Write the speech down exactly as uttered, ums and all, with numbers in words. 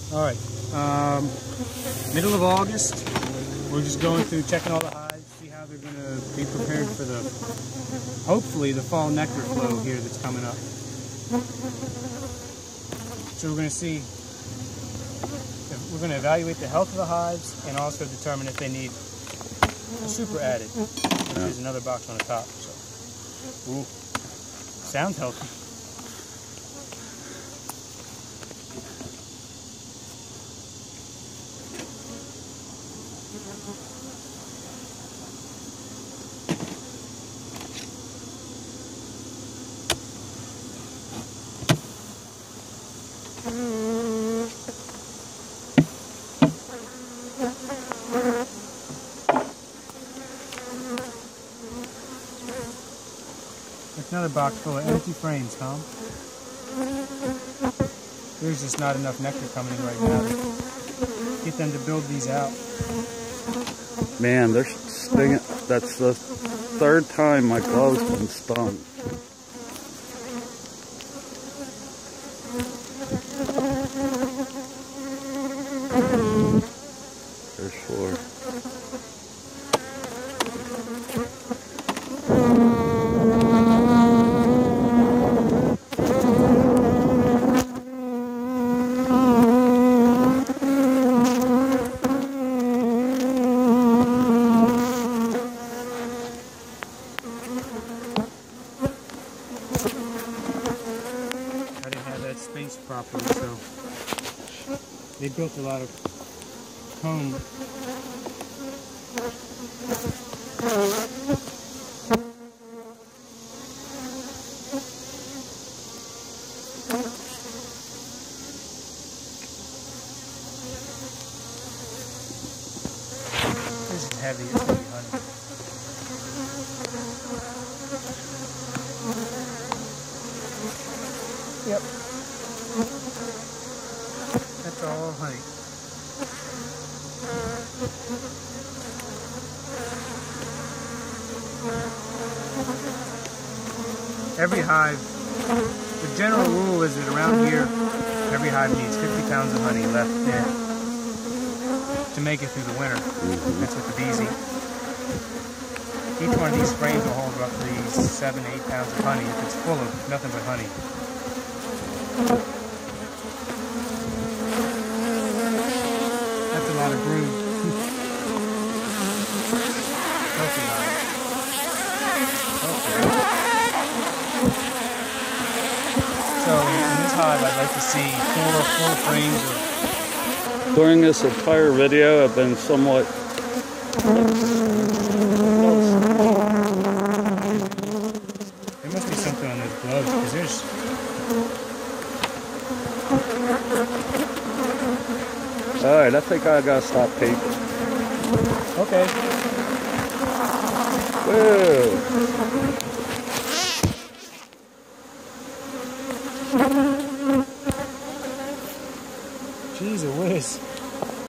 All right, um, middle of August. We're just going through checking all the hives, see how they're going to be prepared for the, hopefully, the fall nectar flow here that's coming up. So we're going to see, if we're going to evaluate the health of the hives and also determine if they need a super added, which yeah. is another box on the top. So, ooh, sounds healthy. There's another box full of empty frames, Tom. There's just not enough nectar coming in right now to get them to build these out. Man, they're stinging. That's the third time my glove's been stung. There's four. I didn't have that spaced properly, so they built a lot of comb. This is heavy, it's heavy honey. Yep. That's all honey. Every hive, the general rule is that around here, every hive needs fifty pounds of honey left in to make it through the winter. That's with the bees eat. Each one of these frames will hold roughly seven, eight pounds of honey if it's full of nothing but honey. That's a lot of brood. Healthy hive. Healthy. So in this hive, I'd like to see four full frames of... During this entire video, I've been somewhat... There must be something on those gloves, because there's... Alright, I think I gotta stop taping. Okay. Whoa.